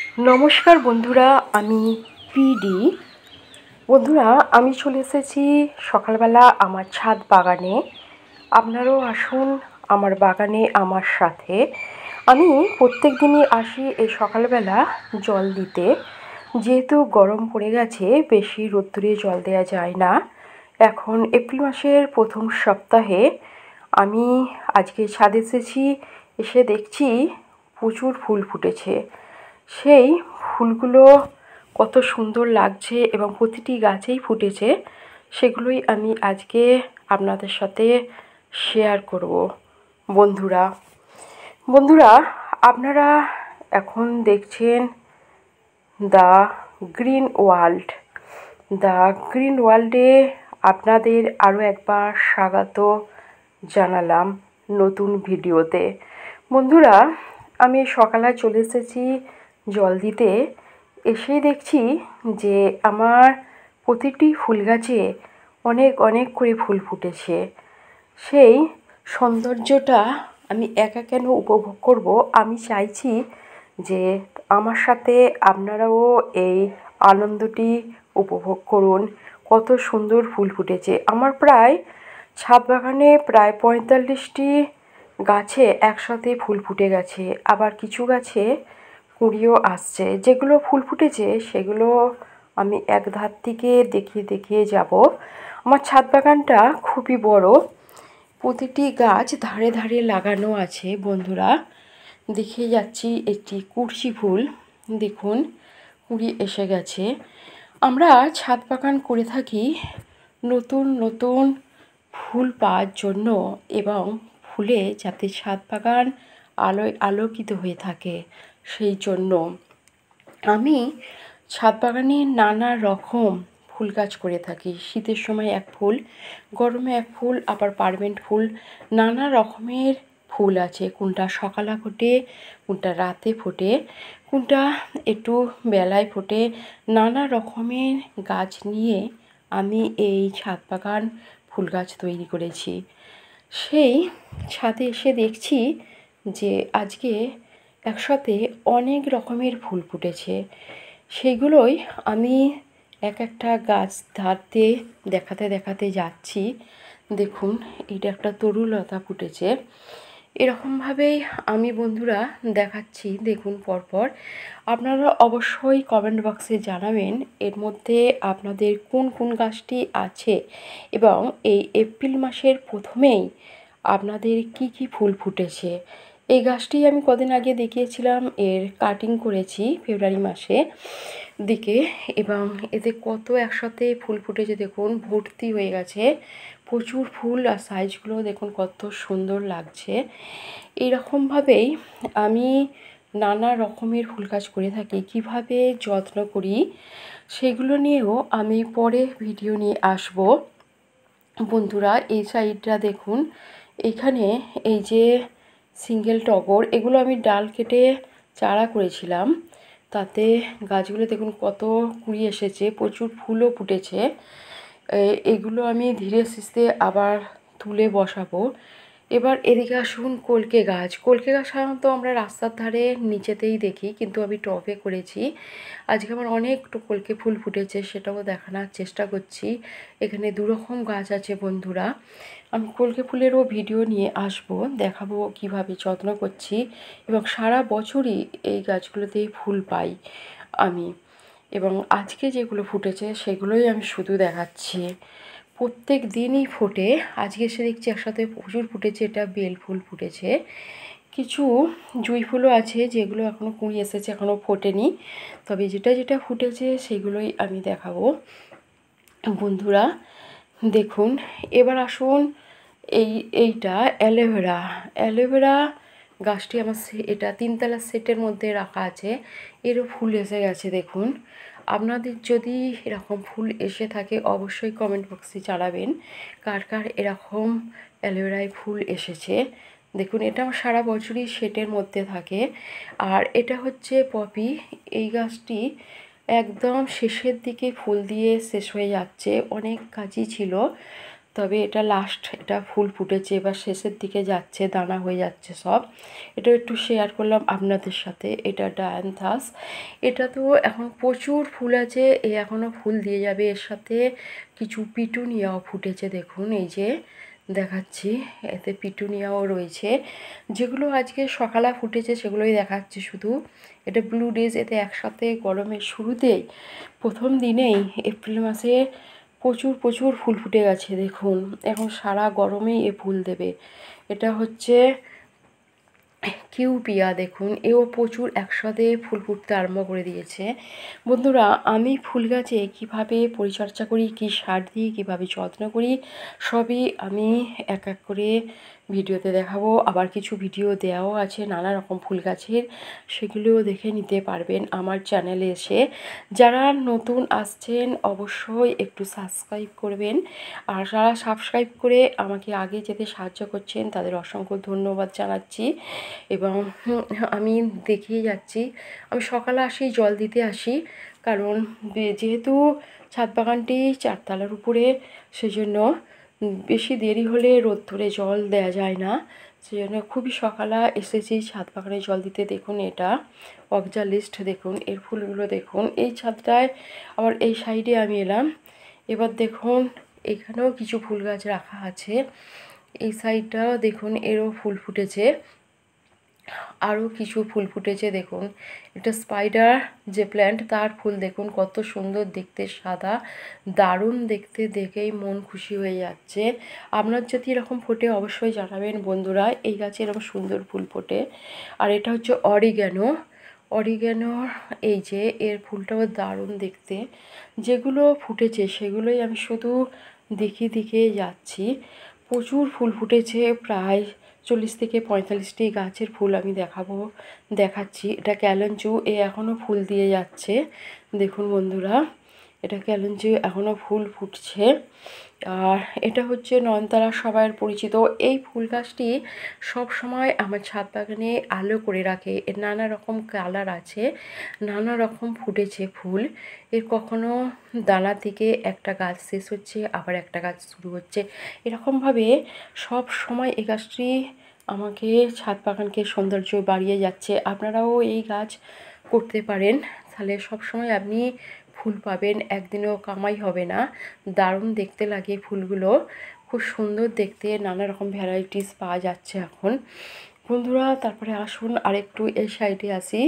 নমস্কার বন্ধুরা, আমি পিডি। বন্ধুরা, আমি চলে এসেছি সকালবেলা আমার ছাদ বাগানে। আপনারাও আসুন আমার বাগানে আমার সাথে। আমি প্রত্যেক দিনই আসি এই সকালবেলা জল দিতে। যেহেতু গরম পড়ে গেছে, বেশি রোদ্দুরে জল দেওয়া যায় না। এখন এপ্রিল মাসের প্রথম সপ্তাহে আমি আজকে ছাদে এসেছি। এসে দেখছি প্রচুর ফুল ফুটেছে। সেই ফুলগুলো কত সুন্দর লাগছে এবং প্রতিটি গাছেই ফুটেছে, সেগুলোই আমি আজকে আপনাদের সাথে শেয়ার করব। বন্ধুরা বন্ধুরা আপনারা এখন দেখছেন the green world. The green ওয়ার্ল্ডে আপনাদের আরও একবার স্বাগত জানালাম নতুন ভিডিওতে। বন্ধুরা, আমি সকালে চলে এসেছি জল দিতে। এসেই দেখছি যে আমার প্রতিটি ফুল গাছে অনেক অনেক করে ফুল ফুটেছে। সেই সৌন্দর্যটা আমি একা কেন উপভোগ করব, আমি চাইছি যে আমার সাথে আপনারাও এই আনন্দটি উপভোগ করুন। কত সুন্দর ফুল ফুটেছে। আমার প্রায় ছাদ বাগানে প্রায় 45টি গাছে একসাথে ফুল ফুটে গেছে। আবার কিছু গাছে কুঁড়িও আসছে। যেগুলো ফুল ফুটেছে সেগুলো আমি এক ধার থেকে দেখিয়ে দেখিয়ে যাব। আমার ছাদ বাগানটা খুবই বড়, প্রতিটি গাছ ধারে ধারে লাগানো আছে। বন্ধুরা, দেখিয়ে যাচ্ছি একটি কুরচি ফুল, দেখুন কুঁড়ি এসে গেছে। আমরা ছাদ বাগান করে থাকি নতুন নতুন ফুল পাওয়ার জন্য এবং ফুলে যাতে ছাদ বাগান আলোয় আলোকিত হয়ে থাকে সেই জন্য। আমি ছাদ বাগানে নানা রকম ফুল গাছ করে থাকি। শীতের সময় এক ফুল, গরমে এক ফুল, আবার পার্মেন্ট ফুল, নানা রকমের ফুল আছে। কোনটা সকালে ফোটে, কোনটা রাতে ফোটে, কোনটা একটু বেলায় ফোটে। নানা রকমের গাছ নিয়ে আমি এই ছাদ বাগান ফুল গাছ তৈরি করেছি। সেই ছাদে এসে দেখছি যে আজকে একসাথে অনেক রকমের ফুল ফুটেছে। সেগুলোই আমি এক একটা গাছ ধারতে দেখাতে দেখাতে যাচ্ছি। দেখুন, এটা একটা তরুলতা ফুটেছে। এরকমভাবেই আমি বন্ধুরা দেখাচ্ছি, দেখুন পরপর। আপনারা অবশ্যই কমেন্ট বক্সে জানাবেন এর মধ্যে আপনাদের কোন কোন গাছটি আছে এবং এই এপ্রিল মাসের প্রথমেই আপনাদের কি কি ফুল ফুটেছে। এই গাছটি আমি কদিন আগে দেখিয়েছিলাম, এর কাটিং করেছি ফেব্রুয়ারি মাসে দিকে এবং এতে কত একসাথে ফুল ফুটেছে দেখুন, ভর্তি হয়ে গেছে প্রচুর ফুল। আর সাইজগুলো দেখুন কত সুন্দর লাগছে। এইরকমভাবেই আমি নানা রকমের ফুল গাছ করে থাকি। কিভাবে যত্ন করি সেগুলো নিয়েও আমি পরে ভিডিও নিয়ে আসব। বন্ধুরা, এই সাইডটা দেখুন, এখানে এই যে সিঙ্গেল টগর, এগুলো আমি ডাল কেটে চারা করেছিলাম। তাতে গাছগুলো দেখুন কত কুঁড়ি এসেছে, প্রচুর ফুলও ফুটেছে। এগুলো আমি ধীরে সুস্থে আবার তুলে বসাবো। এবার এদিকে আসুন কলকে গাছ। কলকে গাছ সাধারণত আমরা রাস্তার ধারে নিচেতেই দেখি, কিন্তু আমি টবে করেছি। আজকে আমার অনেক কলকে ফুল ফুটেছে, সেটাও দেখানোর চেষ্টা করছি। এখানে দুরকম গাছ আছে বন্ধুরা। আমি কলকে ফুলেরও ভিডিও নিয়ে আসবো, দেখাবো কিভাবে যত্ন করছি এবং সারা বছরই এই গাছগুলোতেই ফুল পাই আমি। এবং আজকে যেগুলো ফুটেছে সেগুলোই আমি শুধু দেখাচ্ছি। প্রত্যেক দিনই ফোটে। আজকে এসে দেখছি একসাথে প্রচুর ফুটেছে। এটা বেল ফুল ফুটেছে, কিছু জুঁই ফুলও আছে যেগুলো এখনও কুঁড়ি এসেছে, এখনও ফোটেনি। তবে যেটা যেটা ফুটেছে সেগুলোই আমি দেখাবো। বন্ধুরা দেখুন, এবার আসুন এইটা অ্যালোভেরা। অ্যালোভেরা গাছটি আমার এটা 3তলা সেটের মধ্যে রাখা আছে। এরও ফুল এসে গেছে দেখুন। আপনাদের যদি এরকম ফুল এসে থাকে অবশ্যই কমেন্ট বক্সে জানাবেন কার কার এরকম অ্যালোভেরায় ফুল এসেছে। দেখুন, এটা আমার সারা বছরই সেটের মধ্যে থাকে। আর এটা হচ্ছে পপি। এই গাছটি একদম শেষের দিকে ফুল দিয়ে শেষ হয়ে যাচ্ছে, অনেক কাজই ছিল। তবে এটা লাস্ট, এটা ফুল ফুটেছে, এবার শেষের দিকে যাচ্ছে, দানা হয়ে যাচ্ছে সব। এটা একটু শেয়ার করলাম আপনাদের সাথে। এটা ডায়ান্থাস, এটা তো এখন প্রচুর ফুল আছে, এ এখনও ফুল দিয়ে যাবে। এর সাথে কিছু পিটুনিয়াও ফুটেছে, দেখুন এই যে দেখাচ্ছি, এতে পিটুনিয়াও রয়েছে। যেগুলো আজকে সকালে ফুটেছে সেগুলোই দেখাচ্ছি শুধু। এটা ব্লু ডেজ, এতে একসাথে গরমের শুরুতেই প্রথম দিনেই এপ্রিল মাসে প্রচুর প্রচুর ফুল ফুটে গেছে দেখুন। এখন সারা গরমেই এ ফুল দেবে। এটা হচ্ছে কিউপিয়া, দেখুন এও প্রচুর একসাথে ফুল ফুটতে আরম্ভ করে দিয়েছে। বন্ধুরা, আমি ফুল গাছে কীভাবে পরিচর্যা করি, কী সার দিই, কীভাবে যত্ন করি, সবই আমি এক এক করে ভিডিওতে দেখাবো। আবার কিছু ভিডিও দেওয়াও আছে নানা রকম ফুল গাছের, সেগুলোও দেখে নিতে পারবেন আমার চ্যানেলে এসে। যারা নতুন আসছেন অবশ্যই একটু সাবস্ক্রাইব করবেন, আর যারা সাবস্ক্রাইব করে আমাকে আগে যেতে সাহায্য করছেন তাদের অসংখ্য ধন্যবাদ জানাচ্ছি। এবং আমি দেখিয়ে যাচ্ছি, আমি সকালে আসি, জল দিতে আসি, কারণ যেহেতু ছাদ বাগানটি চারতলার উপরে, সেজন্য বেশি দেরি হলে রোদ্দুরে জল দেওয়া যায় না। সেজন্য খুবই সকালে এসেছি ছাদ বাগানে জল দিতে। দেখুন এটা অক্সালিস্ট, দেখুন এর ফুলগুলো দেখুন। এই ছাদটায় আবার এই সাইডে আমি এলাম। এবার দেখুন এখানেও কিছু ফুল গাছ রাখা আছে, এই সাইডটাও দেখুন এরও ফুল ফুটেছে, আরও কিছু ফুল ফুটেছে দেখুন। এটা স্পাইডার যে প্ল্যান্ট, তার ফুল দেখুন কত সুন্দর দেখতে, সাদা, দারুণ দেখতে, দেখেই মন খুশি হয়ে যাচ্ছে। আপনার যদি এরকম ফোটে অবশ্যই জানাবেন বন্ধুরা, এই গাছে এরকম সুন্দর ফুল ফোটে। আর এটা হচ্ছে অরিগ্যানো, অরিগ্যানোর এই যে এর ফুলটাও দারুণ দেখতে। যেগুলো ফুটেছে সেগুলোই আমি শুধু দেখিয়ে যাচ্ছি। প্রচুর ফুল ফুটেছে, প্রায় 40 থেকে 45টি গাছের ফুল আমি দেখাচ্ছি। এটা ক্যালেঞ্চু, এ এখনও ফুল দিয়ে যাচ্ছে দেখুন বন্ধুরা। এটা ক্যালেঞ্চু এখনও ফুল ফুটছে। আর এটা হচ্ছে নয়নতারা, সবার পরিচিত। এই ফুল গাছটি সবসময় আমার ছাদ বাগানে আলো করে রাখে। এর নানা রকম কালার আছে, নানা রকম ফুটেছে ফুল। এর কখনো দানা থেকে একটা গাছ শেষ হচ্ছে, আবার একটা গাছ শুরু হচ্ছে, এরকমভাবে সব সময় এই গাছটি আমাকে ছাদ বাগানকে সৌন্দর্য বাড়িয়ে যাচ্ছে। আপনারাও এই গাছ করতে পারেন, তাহলে সব সময় আপনি ফুল পাবেন, একদিনেও কামাই হবে না। দারুণ দেখতে লাগে ফুলগুলো, খুব সুন্দর দেখতে, নানা রকম ভ্যারাইটিস পাওয়া যাচ্ছে এখন বন্ধুরা। তারপরে আসুন আরেকটু এই সাইডে আসি।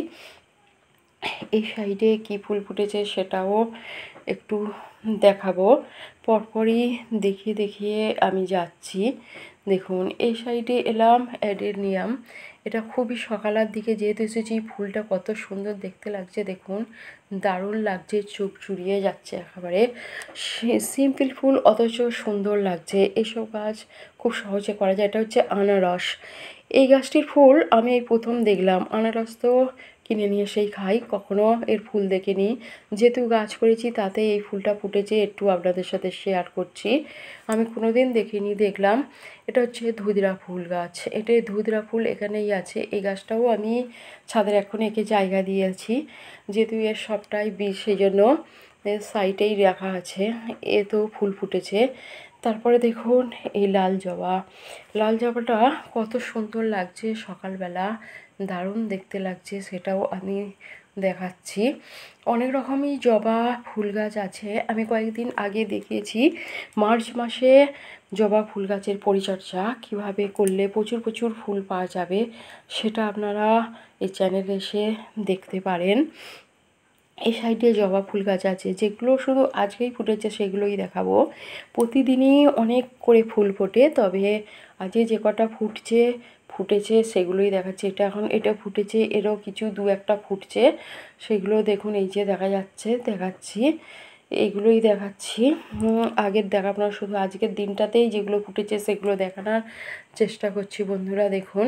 এই সাইডে কি ফুল ফুটেছে সেটাও একটু দেখাবো, পরপরই দেখিয়ে আমি যাচ্ছি। দেখুন এই সাইডে এলাম, অ্যাডেনিয়াম। এটা খুবই সকালের দিকে যেহেতু এসেছি, ফুলটা কত সুন্দর দেখতে লাগছে দেখুন, দারুণ লাগছে, চোখ জুড়িয়ে যাচ্ছে একেবারে। সিম্পল ফুল অথচ সুন্দর লাগছে। এসব গাছ খুব সহজে করা যায়। এটা হচ্ছে আনারস, এই গাছটির ফুল আমি এই প্রথম দেখলাম। আনারস তো কিনে নিয়ে এসেই খাই, কখনো এর ফুল দেখিনি। যেহেতু গাছ করেছি তাতে এই ফুলটা ফুটেছে, একটু আপনাদের সাথে শেয়ার করছি। আমি কোনো দিন দেখিনি, দেখলাম। এটা হচ্ছে ধুতরা ফুল গাছ, এটা ধুতরা ফুল এখানেই আছে। এই গাছটাও আমি ছাদের এখন একে জায়গা দিয়েছি, যেহেতু এর সবটাই বীজ, সেই জন্য এর সাইডেই রাখা আছে। এ তো ফুল ফুটেছে। তারপরে দেখুন এই লাল জবা, লাল জবাটা কত সুন্দর লাগছে সকালবেলা, দারুণ দেখতে লাগছে, সেটাও আমি দেখাচ্ছি। অনেক রকমই জবা ফুল গাছ আছে, আমি কয়েকদিন আগে দেখিয়েছি মার্চ মাসে জবা ফুল গাছের পরিচর্যা কিভাবে করলে প্রচুর প্রচুর ফুল পাওয়া যাবে, সেটা আপনারা এই চ্যানেলে এসে দেখতে পারেন। এই সাইডে জবা ফুল গাছ আছে, যেগুলো শুধু আজকেই ফুটেছে সেগুলোই দেখাবো। প্রতিদিনই অনেক করে ফুল ফোটে, তবে আজকে যে কটা ফুটেছে সেগুলোই দেখাচ্ছি। এটা ফুটেছে, এরও কিছু দু একটা ফুটছে, সেগুলো দেখুন এই যে দেখাচ্ছি, এইগুলোই দেখাচ্ছি। আগের দেখাবো না, শুধু আজকের দিনটাতেই যেগুলো ফুটেছে সেগুলো দেখানোর চেষ্টা করছি বন্ধুরা। দেখুন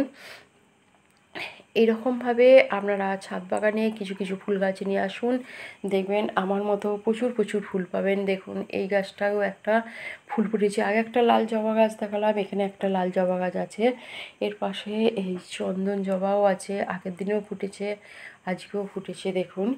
এইরকমভাবে আপনারা ছাদ বাগানে কিছু কিছু ফুল গাছ নিয়ে আসুন, দেখবেন আমার মতো প্রচুর প্রচুর ফুল পাবেন। দেখুন এই গাছটাও একটা ফুল ফুটেছে। আগে একটা লাল জবা গাছ দেখালাম, এখানে একটা লাল জবা গাছ আছে, এর পাশে এই চন্দন জবাও আছে, আগের দিনেও ফুটেছে, আজকেও ফুটেছে। দেখুন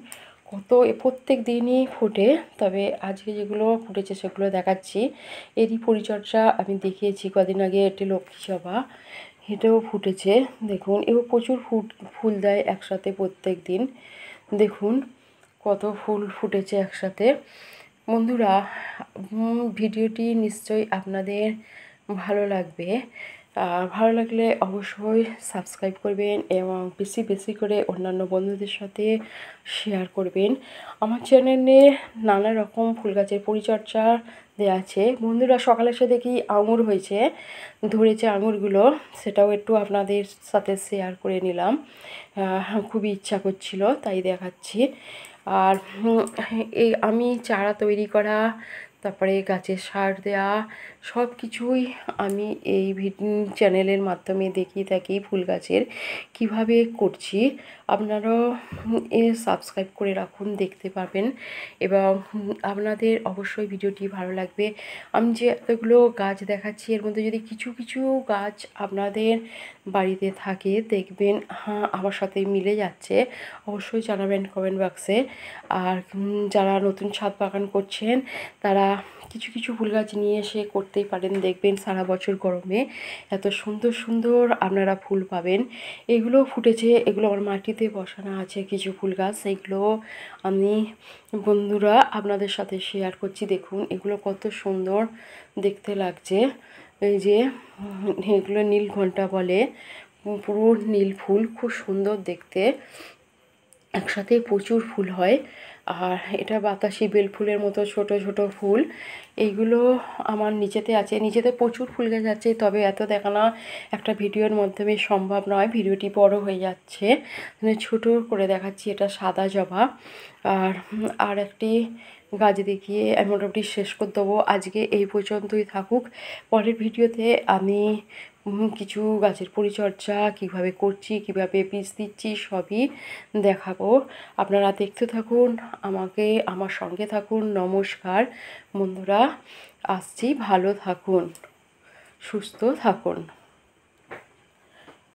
প্রত্যেক দিনই ফোটে, তবে আজকে যেগুলো ফুটেছে সেগুলো দেখাচ্ছি। এরই পরিচর্যা আমি দেখিয়েছি কদিন আগে, এটি লক্ষ্মী জবা, এটাও ফুটেছে দেখুন। এও প্রচুর ফুল দেয় একসাথে প্রত্যেক দিন। দেখুন কত ফুল ফুটেছে একসাথে। বন্ধুরা ভিডিওটি নিশ্চয়ই আপনাদের ভালো লাগবে। ভালো লাগলে অবশ্যই সাবস্ক্রাইব করবেন এবং বেশি বেশি করে অন্যান্য বন্ধুদের সাথে শেয়ার করবেন। আমার চ্যানেলে নানা রকম ফুল গাছের পরিচর্যা দেওয়া আছে। বন্ধুরা সকালে এসে দেখি আঙুর হয়েছে, ধরেছে আঙুরগুলো, সেটাও একটু আপনাদের সাথে শেয়ার করে নিলাম। খুবই ইচ্ছা করছিল তাই দেখাচ্ছি। আর এই আমি চারা তৈরি করা, তারপরে গাছের সার দেওয়া, সব কিছুই আমি এই চ্যানেলের মাধ্যমে দেখিয়ে থাকি। ফুল গাছের কিভাবে করছি আপনারাও সাবস্ক্রাইব করে রাখুন, দেখতে পাবেন এবং আপনাদের অবশ্যই ভিডিওটি ভালো লাগবে। আমি যে এতগুলো গাছ দেখাচ্ছি এর মধ্যে যদি কিছু কিছু গাছ আপনাদের বাড়িতে থাকে দেখবেন হ্যাঁ আমার সাথে মিলে যাচ্ছে, অবশ্যই জানাবেন কমেন্ট বক্সে। আর যারা নতুন ছাদ বাগান করছেন তারা কিছু কিছু ফুল গাছ নিয়ে এসে করতেই পারেন, দেখবেন সারা বছর গরমে এত সুন্দর সুন্দর আপনারা ফুল পাবেন। এগুলো ফুটেছে, এগুলো আমার মাটিতে বসানো আছে কিছু ফুল গাছ, সেইগুলো আমি বন্ধুরা আপনাদের সাথে শেয়ার করছি। দেখুন এগুলো কত সুন্দর দেখতে লাগছে। এই যে এগুলো নীলঘণ্টা বলে, পুরো নীল ফুল, খুব সুন্দর দেখতে, একসাথে প্রচুর ফুল হয়। আর এটা বাতাসি বেল ফুলের মতো ছোট ছোট ফুল। এইগুলো আমার নিচেতে আছে, নিচেতে প্রচুর ফুল গাছ আছে, তবে এত দেখানো একটা ভিডিওর মাধ্যমে সম্ভব নয়, ভিডিওটি বড় হয়ে যাচ্ছে, ছোট করে দেখাচ্ছি। এটা সাদা জবা। আর একটি গাছ দেখিয়ে আমি মোটামুটি শেষ করে দেবো। আজকে এই পর্যন্তই থাকুক, পরের ভিডিওতে আমি কিছু গাছের পরিচর্যা কিভাবে করছি, কিভাবে বীজ দিচ্ছি সবই দেখাবো। আপনারা দেখতে থাকুন, আমার সঙ্গে থাকুন। নমস্কার বন্ধুরা, আসছি, ভালো থাকুন, সুস্থ থাকুন।